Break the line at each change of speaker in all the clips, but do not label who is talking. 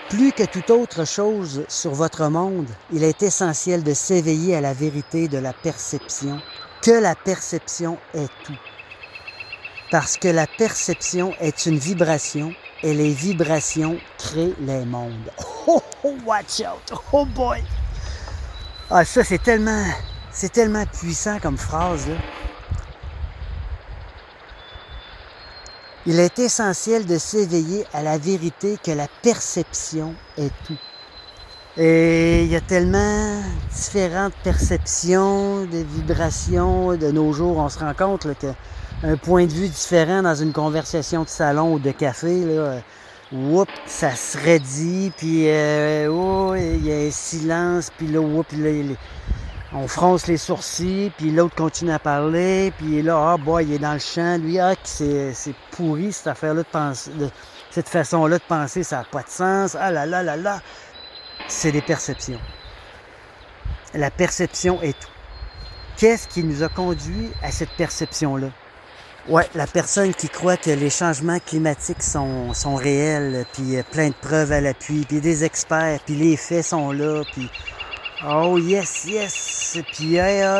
Plus que toute autre chose sur votre monde, il est essentiel de s'éveiller à la vérité de la perception, que la perception est tout. Parce que la perception est une vibration et les vibrations créent les mondes. Oh, oh, watch out! Oh boy! Ah, ça, c'est tellement puissant comme phrase, là. Il est essentiel de s'éveiller à la vérité que la perception est tout. Et il y a tellement différentes perceptions, de vibrations de nos jours. On se rend compte là, qu'un point de vue différent dans une conversation de salon ou de café, là, ça se raidit, puis oh, il y a un silence, puis là, on fronce les sourcils, puis l'autre continue à parler, puis là, il est dans le champ, lui, c'est pourri cette affaire-là de penser, cette façon-là de penser, ça n'a pas de sens, ah là là là là. C'est des perceptions. La perception est tout. Qu'est-ce qui nous a conduit à cette perception-là? Ouais, la personne qui croit que les changements climatiques sont réels, puis plein de preuves à l'appui, puis des experts, puis les faits sont là, puis oh yes, yes, puis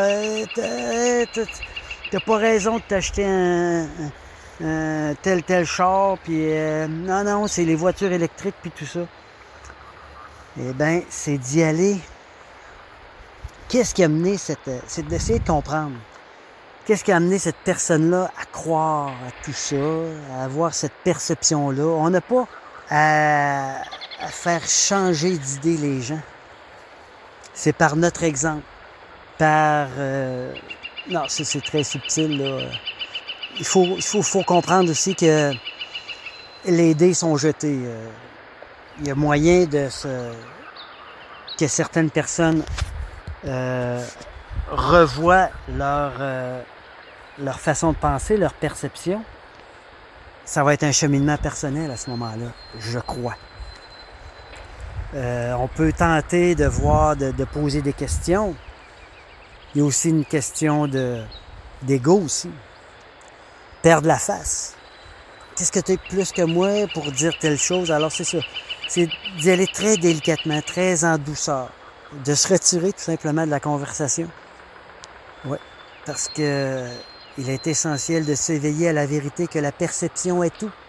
t'as pas raison de t'acheter un tel char, puis non, c'est les voitures électriques, puis tout ça. Eh bien, c'est d'y aller. Qu'est-ce qui a amené c'est d'essayer de comprendre. Qu'est-ce qui a amené cette personne-là à croire à tout ça, à avoir cette perception-là? On n'a pas à faire changer d'idée les gens. C'est par notre exemple. Non, c'est très subtil, là. Il faut comprendre aussi que les dés sont jetés. Il y a moyen que certaines personnes revoient leur façon de penser, leur perception. Ça va être un cheminement personnel à ce moment-là, je crois. On peut tenter de voir, de poser des questions. Il y a aussi une question d'ego aussi. Perdre la face. Qu'est-ce que tu es plus que moi pour dire telle chose? Alors c'est ça. C'est d'y aller très délicatement, très en douceur. De se retirer tout simplement de la conversation. Oui, parce que il est essentiel de s'éveiller à la vérité que la perception est tout.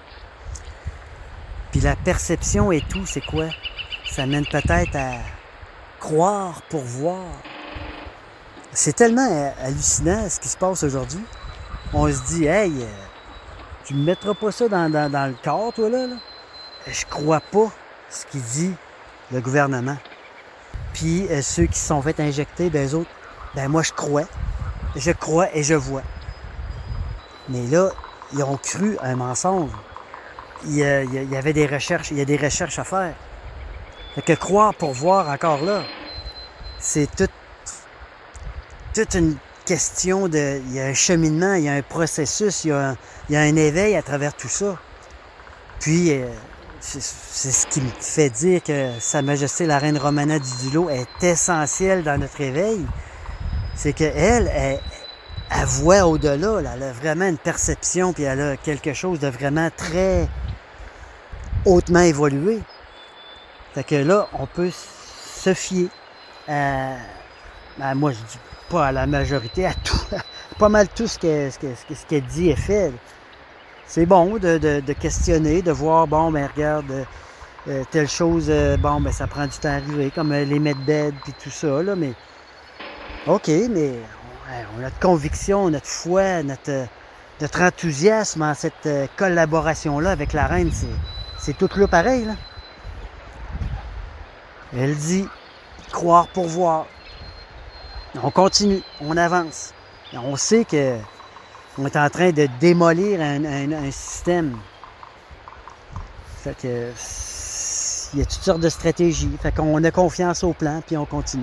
Puis la perception est tout, c'est quoi? Ça mène peut-être à croire pour voir. C'est tellement hallucinant ce qui se passe aujourd'hui. On se dit, hey, tu me mettras pas ça dans le corps, toi, là? Je crois pas ce qu'il dit le gouvernement. Puis ceux qui se sont fait injecter, eux autres, moi je crois et je vois. Mais là, ils ont cru à un mensonge. Il y avait des recherches, il y a des recherches à faire. Fait que croire pour voir encore là, c'est toute une question de... Il y a un cheminement, il y a un processus, il y a un éveil à travers tout ça. Puis, c'est ce qui me fait dire que Sa Majesté la Reine Romana Didulo est essentielle dans notre éveil. C'est qu'elle, elle voit au-delà, là, elle a vraiment une perception, puis elle a quelque chose de vraiment très hautement évolué. Fait que là, on peut se fier à moi, je dis pas à la majorité, à tout, pas mal tout ce qu'elle dit est fait. C'est bon de questionner, de voir, regarde, telle chose, ça prend du temps à arriver, comme les medbeds puis tout ça, là, mais OK, mais on a notre conviction, notre foi, notre enthousiasme en cette collaboration-là avec la reine, c'est tout là pareil, là. Elle dit, croire pour voir. On continue, on avance. On sait que on est en train de démolir un système. Fait que il y a toutes sortes de stratégies. Fait qu'on a confiance au plan, puis on continue.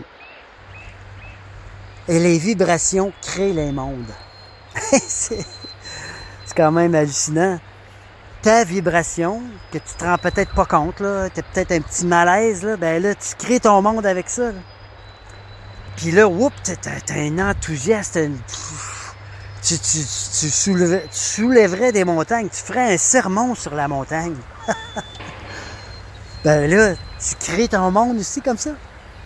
Et les vibrations créent les mondes. C'est quand même hallucinant. Ta vibration, que tu te rends peut-être pas compte, là, t'as peut-être un petit malaise, là, tu crées ton monde avec ça. Là. Puis là, t'as un enthousiasme, tu soulèverais des montagnes, tu ferais un sermon sur la montagne. Ben là, tu crées ton monde aussi comme ça.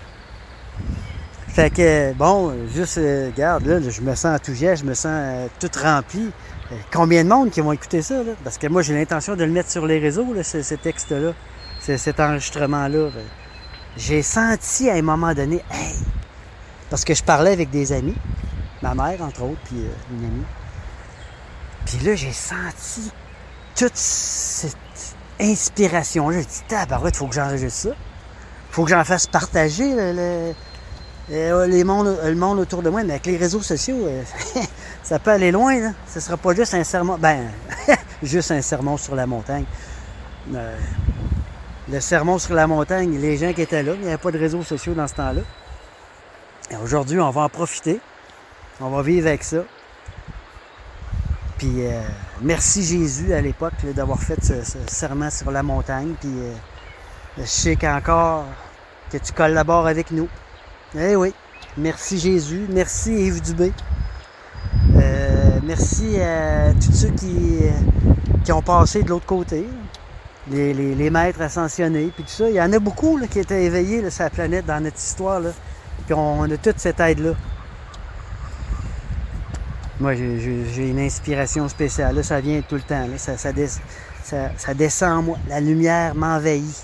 Fait que, bon, juste, regarde, là, je me sens enthousiaste, je me sens tout rempli. Combien de monde qui vont écouter ça, là? Parce que moi, j'ai l'intention de le mettre sur les réseaux, là, ce texte-là, cet enregistrement-là. J'ai senti à un moment donné, hey, parce que je parlais avec des amis, ma mère, entre autres, puis une amie. Puis là, j'ai senti toute cette inspiration-là. J'ai dit, tabarouette, il faut que j'enregistre ça. Il faut que j'en fasse partager le monde autour de moi. Mais avec les réseaux sociaux, ça peut aller loin, là. Ce ne sera pas juste un sermon. Ben, juste un sermon sur la montagne. Le sermon sur la montagne, les gens qui étaient là, il n'y avait pas de réseaux sociaux dans ce temps-là. Et aujourd'hui, on va en profiter. On va vivre avec ça. Puis, merci Jésus à l'époque là, d'avoir fait ce serment sur la montagne. Puis, je sais qu'encore que tu collabores avec nous. Eh oui, merci Jésus. Merci Yves Dubé. Merci à tous ceux qui ont passé de l'autre côté. Les maîtres ascensionnés, puis tout ça. Il y en a beaucoup là, qui étaient éveillés là, sur la planète dans notre histoire. Là. Puis on a toute cette aide-là. Moi, j'ai une inspiration spéciale. Là, ça vient tout le temps. Là. Ça descend en moi. La lumière m'envahit.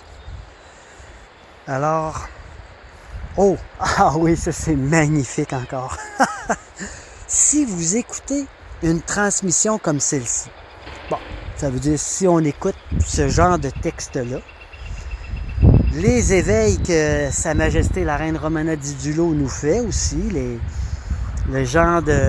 Alors, oh! Ah oui, ça c'est magnifique encore. Si vous écoutez une transmission comme celle-ci, bon, ça veut dire si on écoute ce genre de texte-là, les éveils que Sa Majesté la Reine Romana Didulo nous fait aussi, le genre de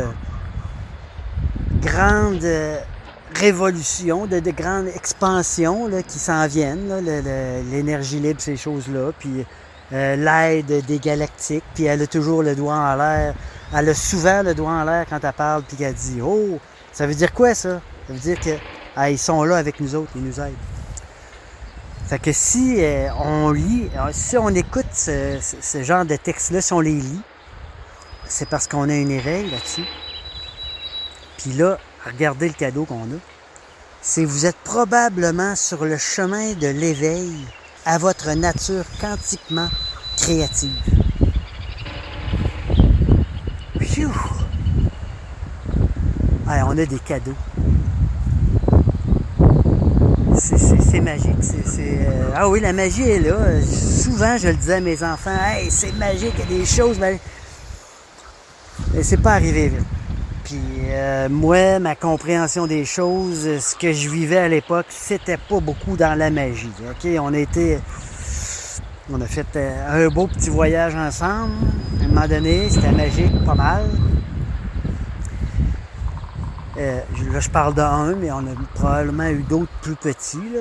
grande révolution, de grande expansion là, qui s'en viennent, là, l'énergie libre, ces choses-là, puis l'aide des galactiques, puis elle a toujours le doigt en l'air, elle a souvent le doigt en l'air quand elle parle, puis qu'elle dit « Oh, ça veut dire quoi ça? » Ça veut dire que ils sont là avec nous autres, ils nous aident. Fait que si on lit, si on écoute ce genre de textes-là, si on les lit, c'est parce qu'on a un éveil là-dessus. Puis là, regardez le cadeau qu'on a. C'est que vous êtes probablement sur le chemin de l'éveil à votre nature quantiquement créative. Phew! Ouais, on a des cadeaux. C'est magique. Ah oui, la magie est là. Souvent, je le disais à mes enfants, « Hey, c'est magique, il y a des choses... » Mais c'est pas arrivé vite. Puis moi, ma compréhension des choses, ce que je vivais à l'époque, c'était pas beaucoup dans la magie. OK? On a fait un beau petit voyage ensemble. À un moment donné, c'était magique, pas mal. Là, je parle d'un, mais on a probablement eu d'autres plus petits. Là.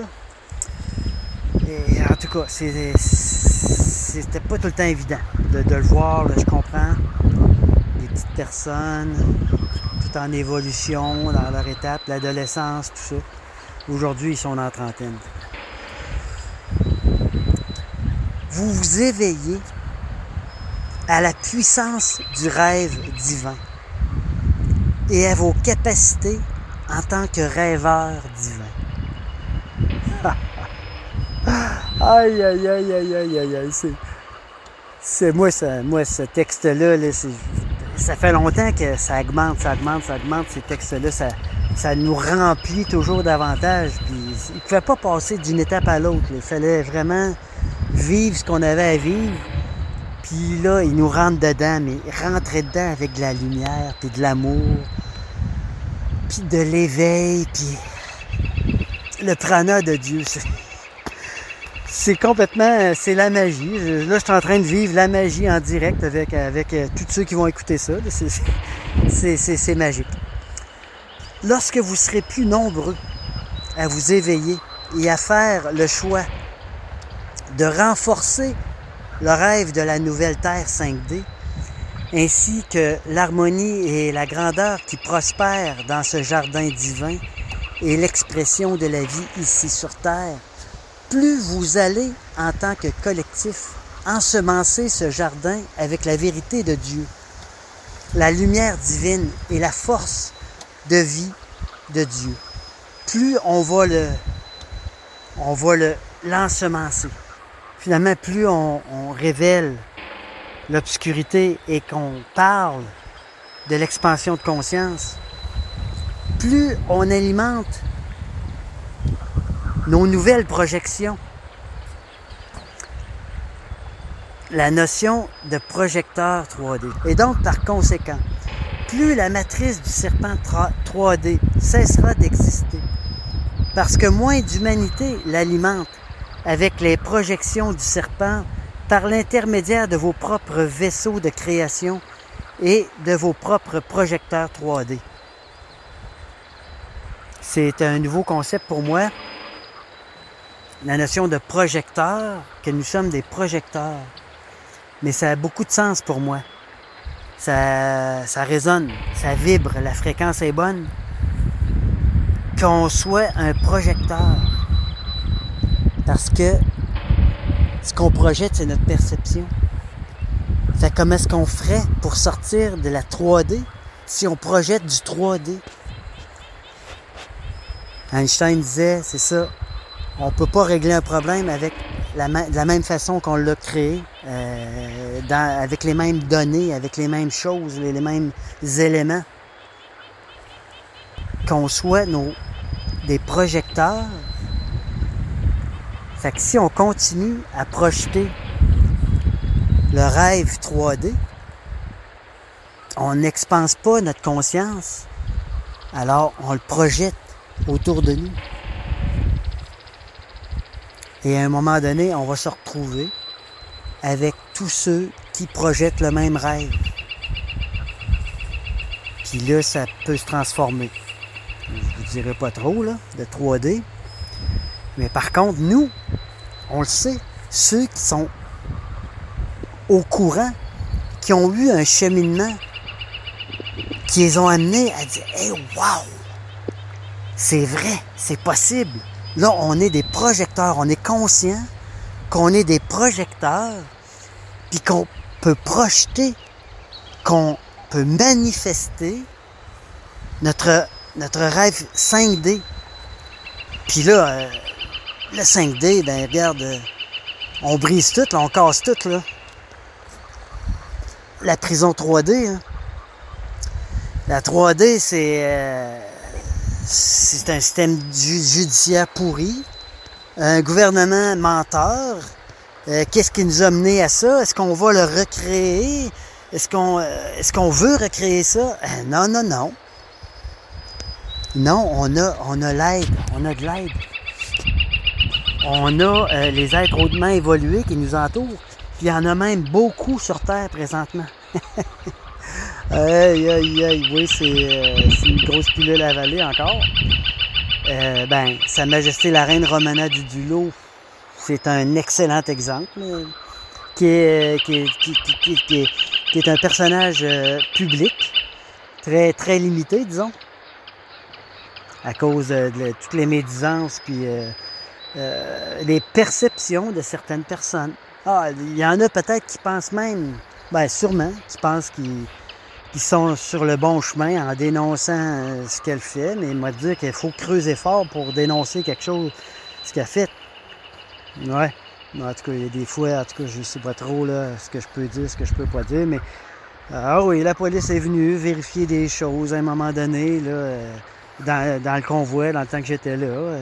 Et en tout cas, c'était pas tout le temps évident de le voir. Là, je comprends. Des petites personnes, tout en évolution dans leur étape, l'adolescence, tout ça. Aujourd'hui, ils sont dans la trentaine. Vous vous éveillez à la puissance du rêve divin et à vos capacités en tant que rêveur divin. Aïe, aïe, aïe, aïe, aïe, aïe, aïe. Moi, ce texte-là, là, ça fait longtemps que ça augmente, ces textes-là, ça nous remplit toujours davantage. Puis, il ne pouvait pas passer d'une étape à l'autre. Il fallait vraiment vivre ce qu'on avait à vivre. Puis là, il nous rentre dedans, mais rentrer dedans avec de la lumière, puis de l'amour, puis de l'éveil, puis le prana de Dieu. C'est complètement, c'est la magie. Là, je suis en train de vivre la magie en direct avec tous ceux qui vont écouter ça. C'est magique. Lorsque vous serez plus nombreux à vous éveiller et à faire le choix de renforcer le rêve de la nouvelle Terre 5D, ainsi que l'harmonie et la grandeur qui prospèrent dans ce jardin divin et l'expression de la vie ici sur Terre, plus vous allez, en tant que collectif, ensemencer ce jardin avec la vérité de Dieu, la lumière divine et la force de vie de Dieu. Plus on va l'ensemencer. finalement, plus on révèle l'obscurité et qu'on parle de l'expansion de conscience, plus on alimente nos nouvelles projections. La notion de projecteur 3D. Et donc, par conséquent, plus la matrice du serpent 3D cessera d'exister, parce que moins d'humanité l'alimente avec les projections du serpent par l'intermédiaire de vos propres vaisseaux de création et de vos propres projecteurs 3D. C'est un nouveau concept pour moi, la notion de projecteur, que nous sommes des projecteurs. Mais ça a beaucoup de sens pour moi. Ça résonne, ça vibre, la fréquence est bonne. Qu'on soit un projecteur. Parce que ce qu'on projette, c'est notre perception. Fait comment est-ce qu'on ferait pour sortir de la 3D si on projette du 3D? Einstein disait, c'est ça, on ne peut pas régler un problème avec de la même façon qu'on l'a créé, avec les mêmes données, avec les mêmes choses, les mêmes éléments. Qu'on soit des projecteurs. Fait que si on continue à projeter le rêve 3D, on n'expanse pas notre conscience, alors on le projette autour de nous. Et à un moment donné, on va se retrouver avec tous ceux qui projettent le même rêve. Puis là, ça peut se transformer. Je vous dirai pas trop, là, de 3D. Mais par contre, nous, on le sait, ceux qui sont au courant, qui ont eu un cheminement, qui les ont amenés à dire « Hey, wow! C'est vrai, c'est possible! » Là, on est des projecteurs, on est conscient qu'on est des projecteurs, puis qu'on peut projeter, qu'on peut manifester notre rêve 5D. Puis là, le 5D, ben regarde, on brise tout, là, on casse tout, là. La prison 3D, hein. La 3D, c'est un système judiciaire pourri, un gouvernement menteur. Qu'est-ce qui nous a mené à ça? Est-ce qu'on va le recréer? Est-ce qu'on veut recréer ça? Non, non, non. Non, on a l'aide, on a de l'aide. On a les êtres hautement évolués qui nous entourent. Puis il y en a même beaucoup sur Terre présentement. Aïe, aïe, aïe, oui, c'est une grosse pilule à avaler encore. Sa Majesté la Reine Romana Didulo, c'est un excellent exemple, qui est un personnage public, très, très limité, disons, à cause de toutes les médisances, puis les perceptions de certaines personnes. Ah, il y en a peut-être qui pensent même, sûrement, qui pensent qu'ils sont sur le bon chemin en dénonçant ce qu'elle fait, mais moi dire qu'il faut creuser fort pour dénoncer quelque chose, ce qu'elle fait. Ouais. En tout cas, il y a des fois, en tout cas, je sais pas trop là, ce que je peux dire, ce que je peux pas dire, mais oui, la police est venue vérifier des choses à un moment donné, là, dans le convoi, dans le temps que j'étais là.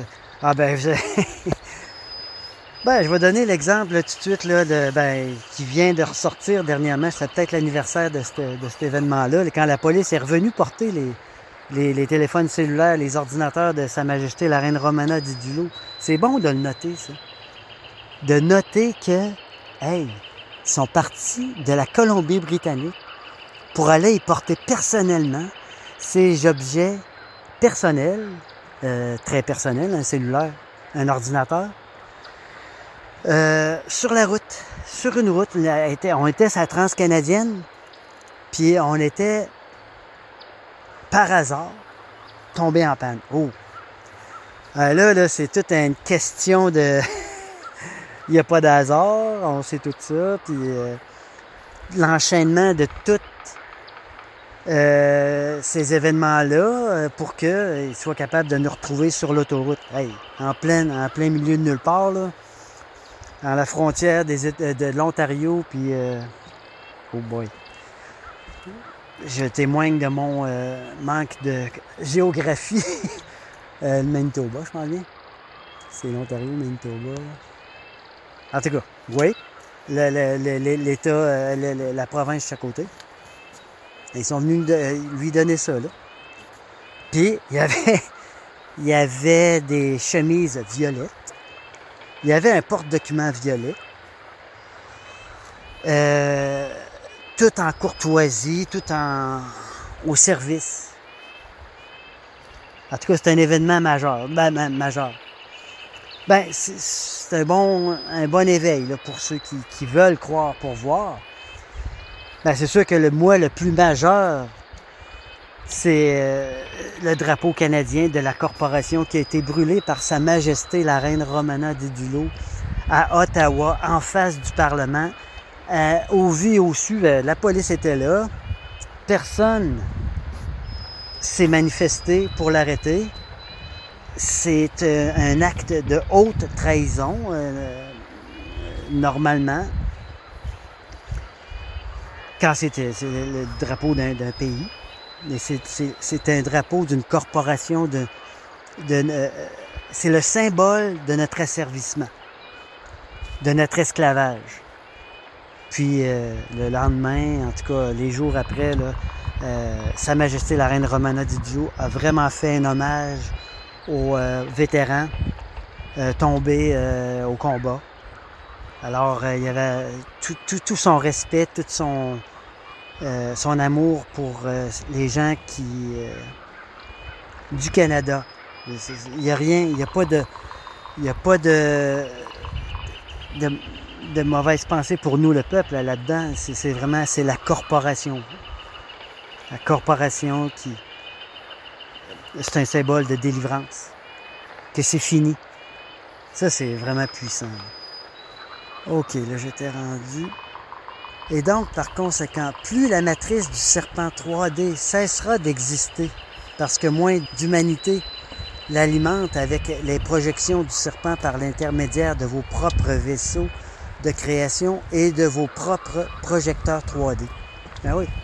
Je vais donner l'exemple là, tout de suite là, qui vient de ressortir dernièrement. C'est peut-être l'anniversaire de cet événement-là. Quand la police est revenue porter les téléphones cellulaires, les ordinateurs de Sa Majesté la Reine Romana Didulo. C'est bon de le noter, ça. De noter que, ils sont partis de la Colombie-Britannique pour aller y porter personnellement ces objets personnels, très personnels, un cellulaire, un ordinateur, sur la route, sur une route. On était sur la Transcanadienne, puis on était, par hasard, tombé en panne. Oh! Là, c'est toute une question de... Il n'y a pas d'hasard, on sait tout ça, puis l'enchaînement de tous ces événements-là pour qu'ils soient capables de nous retrouver sur l'autoroute. En plein milieu de nulle part, là. à la frontière de l'Ontario, puis... oh boy. Je témoigne de mon manque de géographie. Le Manitoba, je pense bien. C'est l'Ontario, Manitoba. En tout cas, oui. L'État, la province à côté. Ils sont venus lui donner ça, là. Puis, il y avait des chemises violettes. Il y avait un porte-document violet. Tout en courtoisie, tout au service. En tout cas, c'est un événement majeur. Majeur. C'est un bon éveil là, pour ceux qui veulent croire pour voir. C'est sûr que le plus majeur, c'est le drapeau canadien de la corporation qui a été brûlé par Sa Majesté la Reine Romana Didulo à Ottawa, en face du Parlement. Au vu et au su, la police était là. Personne s'est manifesté pour l'arrêter. C'est un acte de haute trahison, normalement, quand c'est le drapeau d'un pays. Mais c'est un drapeau d'une corporation, c'est le symbole de notre asservissement, de notre esclavage. Puis le lendemain, en tout cas les jours après, là, Sa Majesté la Reine Romana Didulo a vraiment fait un hommage aux vétérans tombés au combat. Alors il y avait tout son respect, tout son amour pour les gens du Canada. Il n'y a rien, il n'y a pas de mauvaise pensée pour nous, le peuple, là-dedans. C'est la corporation. La corporation c'est un symbole de délivrance. Que c'est fini. Ça, c'est vraiment puissant. OK, là, j'étais rendu. Et donc, par conséquent, plus la matrice du serpent 3D cessera d'exister, parce que moins d'humanité l'alimente avec les projections du serpent par l'intermédiaire de vos propres vaisseaux de création et de vos propres projecteurs 3D. Ben oui.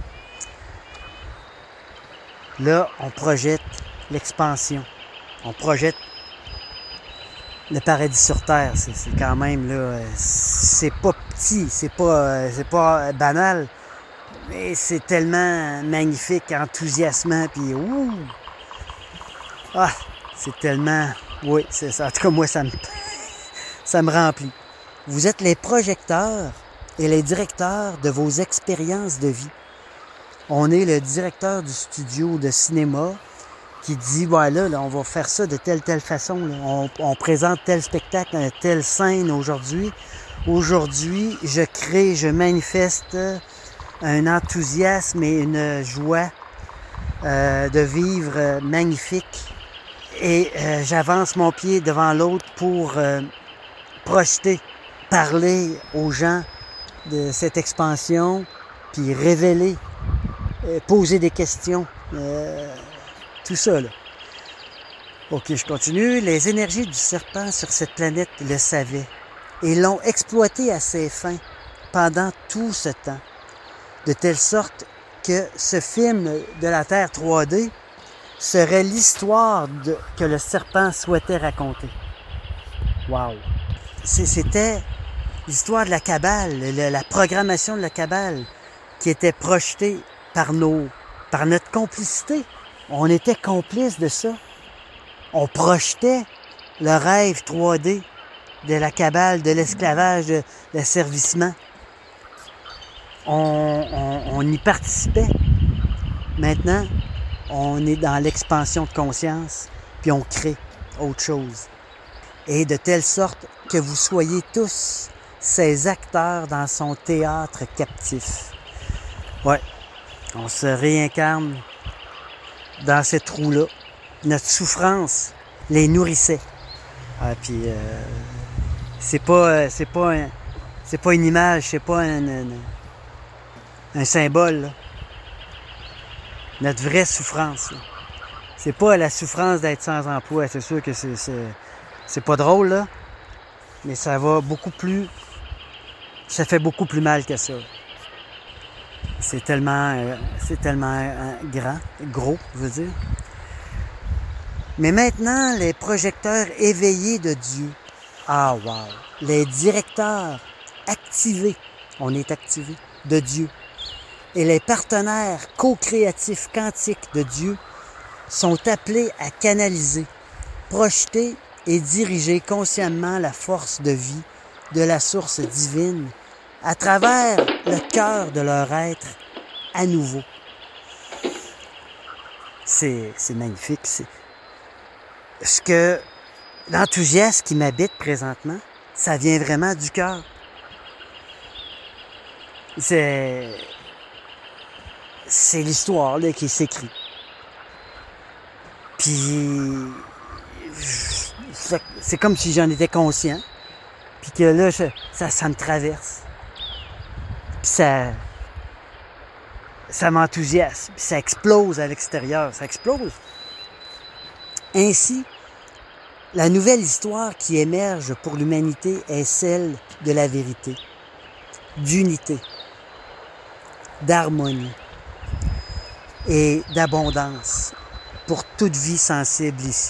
Là, on projette l'expansion. On projette le paradis sur Terre. C'est quand même, là, c'est pas petit, c'est pas banal, mais c'est tellement magnifique, enthousiasmant, puis ouh! Ah! C'est tellement... Oui, c'est ça. En tout cas, moi, ça me remplit. Vous êtes les projecteurs et les directeurs de vos expériences de vie. On est le directeur du studio de cinéma qui dit, voilà, là, on va faire ça de telle façon. Là. On présente tel spectacle, telle scène aujourd'hui. Aujourd'hui, je manifeste un enthousiasme et une joie de vivre magnifique. Et j'avance mon pied devant l'autre pour projeter, parler aux gens de cette expansion, puis révéler, poser des questions, tout ça, là. OK, je continue. Les énergies du serpent sur cette planète le savaient et l'ont exploité à ses fins pendant tout ce temps, de telle sorte que ce film de la Terre 3D serait l'histoire que le serpent souhaitait raconter. Wow! C'était l'histoire de la Kabbale, la programmation de la Kabbale qui était projetée par notre complicité. On était complices de ça. On projetait le rêve 3D de la Kabbale, de l'esclavage, de l'asservissement. On y participait. Maintenant, on est dans l'expansion de conscience, puis on crée autre chose. Et de telle sorte que vous soyez tous ces acteurs dans son théâtre captif. Ouais, on se réincarne dans ces trous-là. Notre souffrance les nourrissait. Ah, puis c'est pas une image, c'est pas un symbole, là. Notre vraie souffrance, là. C'est pas la souffrance d'être sans emploi. C'est sûr que c'est pas drôle, là. mais ça va beaucoup plus... Ça fait beaucoup plus mal que ça. C'est tellement grand, gros, je veux dire. Mais maintenant, les projecteurs éveillés de Dieu. Ah, wow! Les directeurs activés, on est activés, de Dieu. Et les partenaires co-créatifs quantiques de Dieu sont appelés à canaliser, projeter et diriger consciemment la force de vie de la source divine à travers le cœur de leur être à nouveau. C'est magnifique. Ce que l'enthousiasme qui m'habite présentement, ça vient vraiment du cœur. C'est l'histoire là, qui s'écrit. Puis c'est comme si j'en étais conscient. Puis que là, ça me traverse. Puis ça m'enthousiasme. Puis ça explose à l'extérieur. Ça explose. Ainsi, la nouvelle histoire qui émerge pour l'humanité est celle de la vérité, d'unité, d'harmonie et d'abondance pour toute vie sensible ici.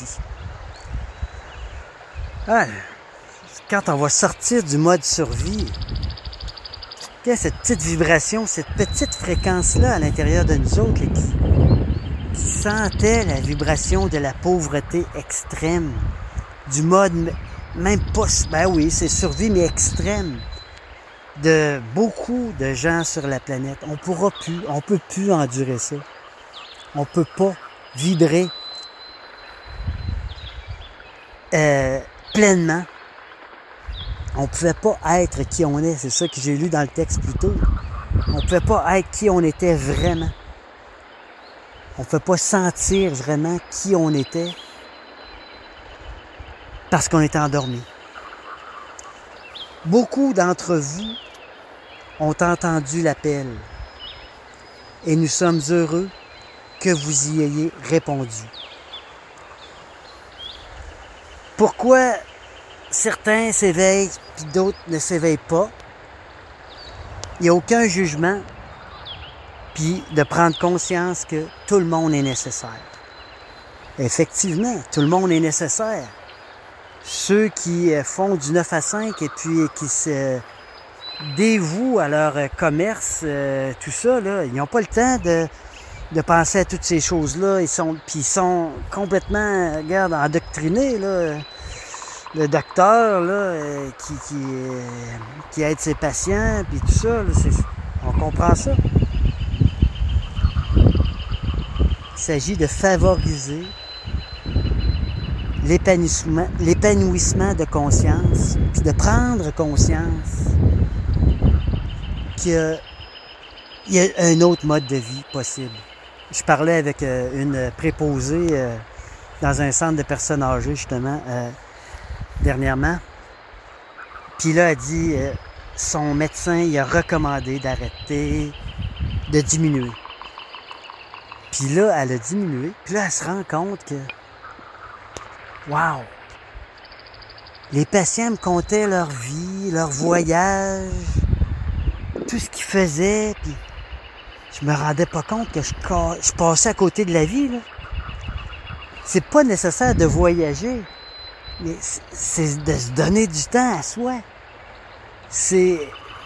Ah, quand on va sortir du mode survie, cette petite vibration, cette petite fréquence-là à l'intérieur de nous autres, qui sentait la vibration de la pauvreté extrême, du mode même pas, ben oui, c'est survie, mais extrême, de beaucoup de gens sur la planète. On peut plus endurer ça. On peut pas vibrer pleinement. On pouvait pas être qui on est. C'est ça que j'ai lu dans le texte plus tôt. On pouvait pas être qui on était vraiment. On ne peut pas sentir vraiment qui on était parce qu'on était endormi. Beaucoup d'entre vous ont entendu l'appel et nous sommes heureux que vous y ayez répondu. Pourquoi certains s'éveillent et d'autres ne s'éveillent pas? Il n'y a aucun jugement. Puis de prendre conscience que tout le monde est nécessaire. Effectivement, tout le monde est nécessaire. Ceux qui font du 9 à 5 et puis qui se dévouent à leur commerce, tout ça, là, ils n'ont pas le temps de penser à toutes ces choses-là. Ils sont complètement, regarde, endoctrinés, là. Le docteur, là, qui aide ses patients, puis tout ça, là, on comprend ça. Il s'agit de favoriser l'épanouissement de conscience, puis de prendre conscience qu'il y a un autre mode de vie possible. Je parlais avec une préposée dans un centre de personnes âgées, justement, dernièrement. Puis là, elle dit, son médecin il a recommandé d'arrêter, de diminuer. Puis là, elle a diminué. Puis là, elle se rend compte que, wow! Les patients me contaient leur vie, leur voyage, tout ce qu'ils faisaient. Puis je me rendais pas compte que je passais à côté de la vie, là. C'est pas nécessaire de voyager, mais c'est de se donner du temps à soi. C'est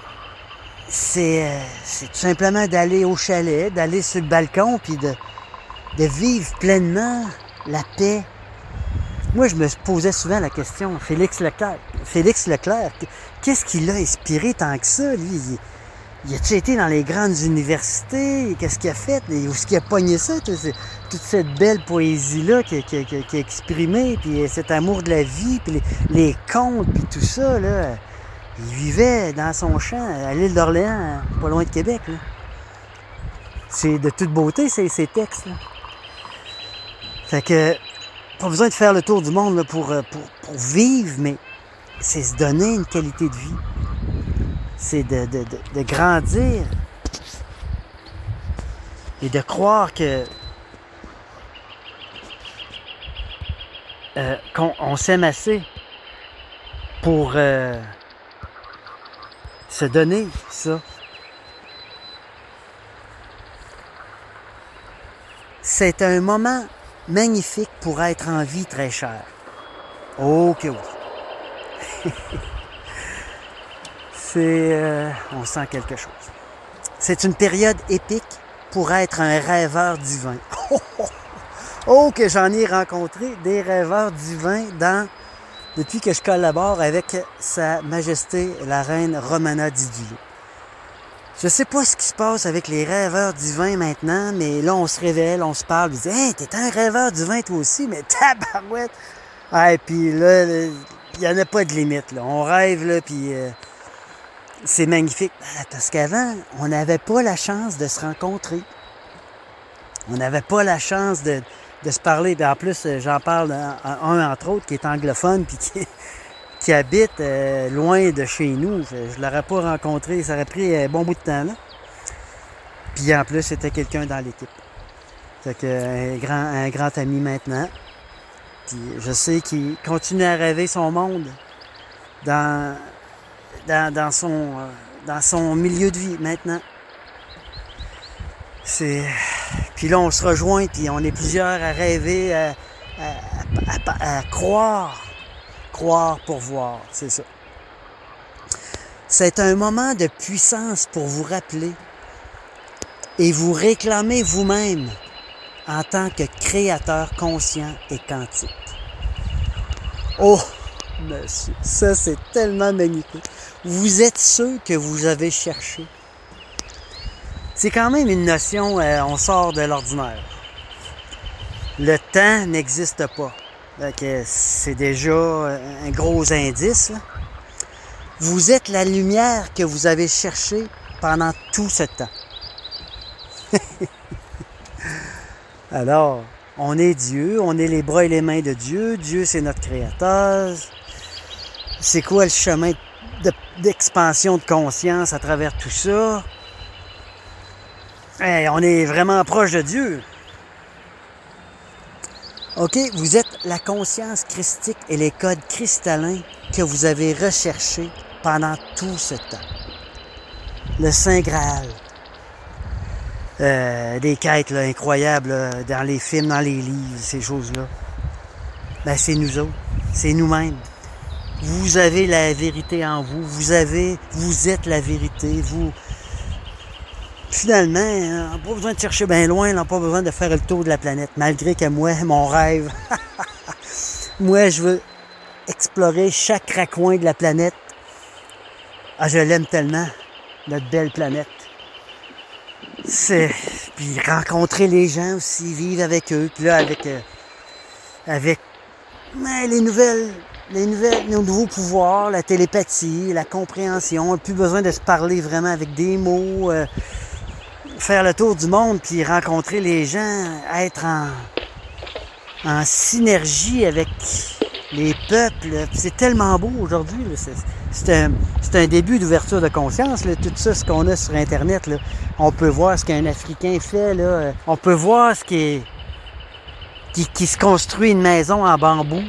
tout simplement d'aller au chalet, d'aller sur le balcon, puis de vivre pleinement la paix. Moi, je me posais souvent la question, Félix Leclerc, qu'est-ce qui l'a inspiré tant que ça, lui? Il a-tu été dans les grandes universités? Qu'est-ce qu'il a fait? Où est-ce qu'il a pogné ça? Toute cette belle poésie-là qu'il a exprimée, puis cet amour de la vie, puis les contes, puis tout ça, là. Il vivait dans son champ, à l'île d'Orléans, pas loin de Québec, là. C'est de toute beauté, ces textes, là. Fait que, pas besoin de faire le tour du monde là, pour vivre, mais c'est se donner une qualité de vie. C'est de grandir et de croire que qu'on s'aime assez pour se donner ça. C'est un moment magnifique pour être en vie très cher. Oh que oui. On sent quelque chose. C'est une période épique pour être un rêveur divin. Oh que j'en ai rencontré des rêveurs divins depuis que je collabore avec Sa Majesté la Reine Romana Didulo. Je sais pas ce qui se passe avec les rêveurs divins maintenant, mais là on se révèle, on se parle, on se dit « Hey, t'es un rêveur divin toi aussi, mais tabarouette! » Ah, et puis là, il n'y en a pas de limite, là. On rêve, là, puis c'est magnifique. Parce qu'avant, on n'avait pas la chance de se rencontrer. On n'avait pas la chance de se parler. Puis en plus, j'en parle un, entre autres, qui est anglophone, puis qui habite loin de chez nous. Je ne l'aurais pas rencontré, ça aurait pris un bon bout de temps, là. Puis en plus, c'était quelqu'un dans l'équipe. Fait que un grand ami maintenant. Puis je sais qu'il continue à rêver son monde dans son milieu de vie maintenant. Puis là, on se rejoint, puis on est plusieurs à rêver, à croire. Croire pour voir, c'est ça. C'est un moment de puissance pour vous rappeler et vous réclamer vous-même en tant que créateur conscient et quantique. Oh, monsieur, ça c'est tellement magnifique. Vous êtes ceux que vous avez cherchés. C'est quand même une notion, on sort de l'ordinaire. Le temps n'existe pas. C'est déjà un gros indice, là. Vous êtes la lumière que vous avez cherchée pendant tout ce temps. Alors, on est Dieu, on est les bras et les mains de Dieu. Dieu, c'est notre créateur. C'est quoi le chemin d'expansion de conscience à travers tout ça? Hey, on est vraiment proche de Dieu. OK, vous êtes la conscience christique et les codes cristallins que vous avez recherchés pendant tout ce temps. Le Saint Graal. Des quêtes là, incroyables là, dans les films, dans les livres, ces choses-là. Ben, c'est nous autres. C'est nous-mêmes. Vous avez la vérité en vous. Vous êtes la vérité. Finalement, on n'a pas besoin de chercher bien loin, on n'a pas besoin de faire le tour de la planète. Malgré que moi, mon rêve, moi, je veux explorer chaque raccoin de la planète. Ah, je l'aime tellement, notre belle planète. Puis rencontrer les gens aussi, vivre avec eux. Puis là, avec nos nouveaux pouvoirs, la télépathie, la compréhension. On n'a plus besoin de se parler vraiment avec des mots. Faire le tour du monde, puis rencontrer les gens, être en synergie avec les peuples. C'est tellement beau aujourd'hui. C'est un début d'ouverture de conscience. Là. Tout ça, ce qu'on a sur Internet, là. On peut voir ce qu'un Africain fait. Là. On peut voir ce qui se construit une maison en bambou.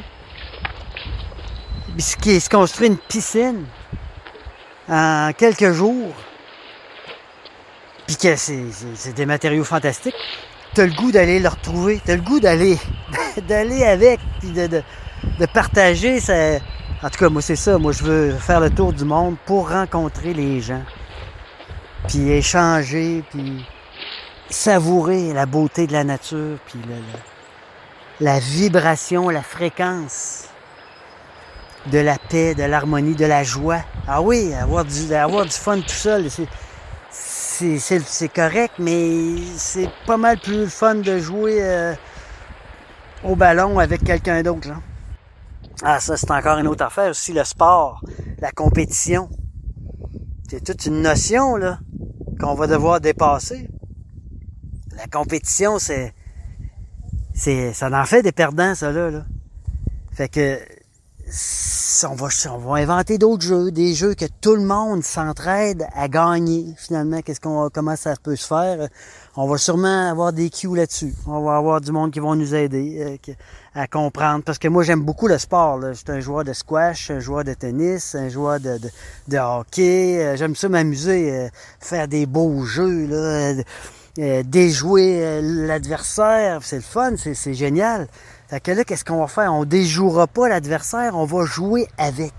Qui se construit une piscine en quelques jours. Puis que c'est des matériaux fantastiques. T'as le goût d'aller le retrouver. T'as le goût d'aller avec, puis de partager. En tout cas, moi, c'est ça. Moi, je veux faire le tour du monde pour rencontrer les gens. Puis échanger, puis savourer la beauté de la nature, puis la vibration, la fréquence de la paix, de l'harmonie, de la joie. Ah oui, avoir du fun tout seul, c'est correct, mais c'est pas mal plus fun de jouer au ballon avec quelqu'un d'autre, là. Ah, ça, c'est encore une autre affaire aussi, le sport, la compétition. C'est toute une notion, là, qu'on va devoir dépasser. La compétition, ça en fait des perdants, ça, là. Fait que on va inventer d'autres jeux, des jeux que tout le monde s'entraide à gagner, finalement. Comment ça peut se faire? On va sûrement avoir des cues là-dessus. On va avoir du monde qui va nous aider à comprendre. Parce que moi, j'aime beaucoup le sport, là. Je suis un joueur de squash, un joueur de tennis, un joueur de hockey. J'aime ça m'amuser, faire des beaux jeux, là, déjouer l'adversaire. C'est le fun, c'est génial. Fait que là, qu'est-ce qu'on va faire? On déjouera pas l'adversaire, on va jouer avec.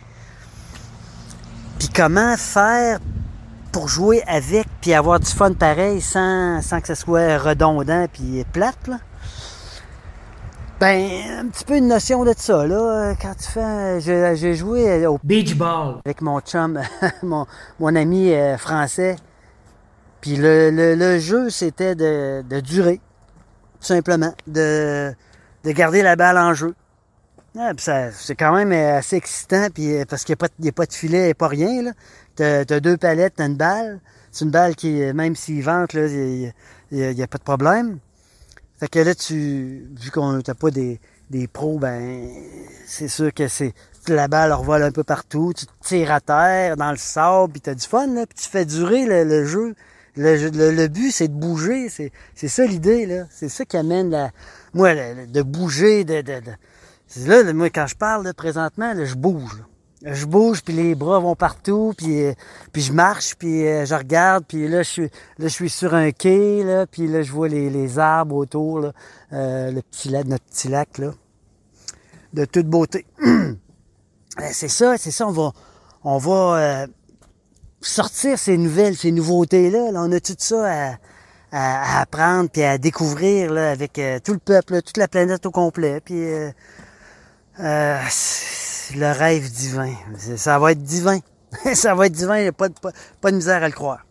Puis comment faire pour jouer avec puis avoir du fun pareil sans que ce soit redondant puis plate, là? Ben, un petit peu une notion de ça, là. Quand tu fais... J'ai joué au
beach ball
avec mon chum, mon ami français. Puis le jeu, c'était de durer, tout simplement. De garder la balle en jeu. Ah, c'est quand même assez excitant, puis parce qu'il n'y a pas de filet et pas rien, là. T'as 2 palettes, t'as une balle. C'est une balle qui, même s'il vente, là, il y a pas de problème. Fait que là, vu qu'on t'as pas des pros, ben c'est sûr que la balle revole un peu partout, tu tires à terre, dans le sable, puis t'as du fun, là, puis tu fais durer le jeu. Le but, c'est de bouger, c'est ça l'idée, là. C'est ça qui amène de bouger, là, moi, quand je parle, là, présentement, là, je bouge, là. Je bouge, puis les bras vont partout, puis je marche, puis je regarde, puis là, je suis sur un quai, là, puis là, je vois les arbres autour, là, notre petit lac, là, de toute beauté. C'est ça, on va sortir ces nouveautés-là. Là, on a tout ça à apprendre, puis à découvrir, là, avec tout le peuple, là, toute la planète au complet, puis le rêve divin. Ça va être divin. Ça va être divin, il n'y a pas de misère à le croire.